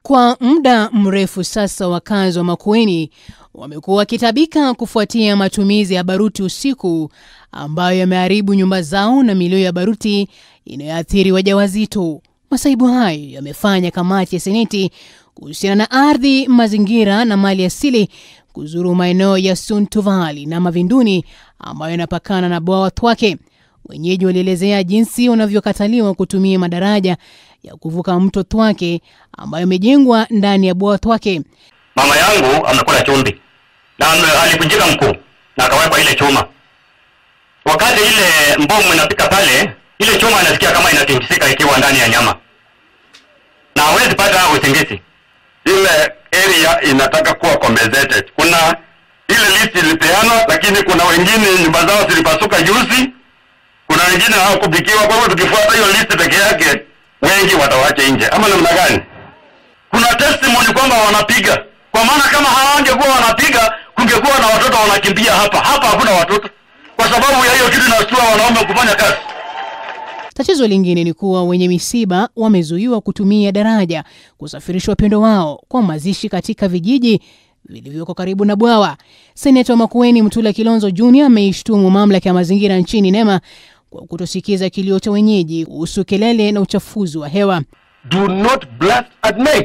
Kwa muda mrefu sasa wakazi wa Makueni wamekuwa wakitabika kufuatia matumizi ya baruti usiku ambayo yameharibu nyumba zao na milio ya baruti inayoathiri wajawazito. Masaibu hayo yamefanya kamati ya seneti kuhusiana na ardhi, mazingira na mali asili kuzuru maeneo ya Suntu Valley na Mavinduni ambayo yanapakana na bwawa Thwake. Wenyeji walielezea jinsi wanavyokataliwa kutumia madaraja ya kuvuka mto Thwake ambayo yamejengwa ndani ya bwawa Thwake. Mama yangu amekula chumvi na alivunjika mkuu na akawekwa ile chuma. Wakati ile mbomu inapika pale, ile chuma inasikia kama inatingizika ikiwa ndani ya nyama. Na hawezi pata usingizi. Ile area inataka kuwa compensated. Kuna ile list ilipeanwa, lakini kuna wengine nyumba zao zilipasuka juzi. Kuna wengine hawakubikiwa. Kwa hivyo tukifuata hiyo list peke yake, wengi watawaacha nje. Ama namna gani? Kuna testimony kwamba wanapiga. Kwa maana kama hawangekuwa wanapiga, kungekuwa na watoto wanakimbia hapa. Hapa hakuna watoto. Kwa sababu ya hiyo kitu inastua wanaume kufanya kazi. Tatizo lingine ni kuwa wenye misiba wamezuiwa kutumia daraja kusafirisha wapendwa wao kwa mazishi katika vijiji vilivyoko karibu na bwawa. Seneta wa Makueni Mutula Kilonzo Jr. ameishtumu mamlaka ya mazingira nchini NEMA kwa kutosikiza kilio cha wenyeji kuhusu kelele na uchafuzi wa hewa. Do not blast at night.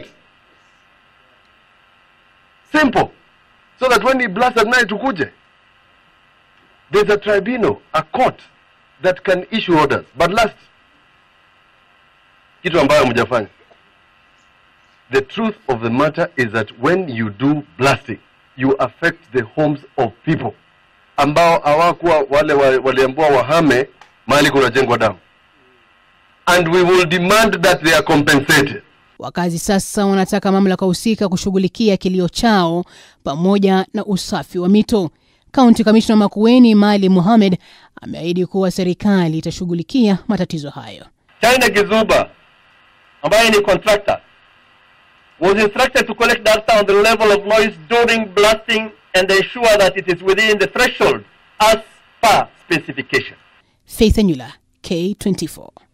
Simple. So that when you blast at night ukuje, there's a tribunal, a court that can issue orders. But last, kitu ambayo mjafanya. The truth of the matter is that when you do blasting, you affect the homes of people ambao hawakuwa wale waliambiwa wahame mahali kuna jengwa damu. And we will demand that they are compensated. Wakazi sasa wanataka mamlaka husika kushughulikia kilio chao pamoja na usafi wa mito. County Commissioner Makueni Mali Mohamed ameahidi kuwa serikali itashughulikia matatizo hayo. China Gizuba, ambaye ni contractor, was instructed to collect data on the level of noise during blasting and ensure that it is within the threshold as per specification. Faith Anyula, K24.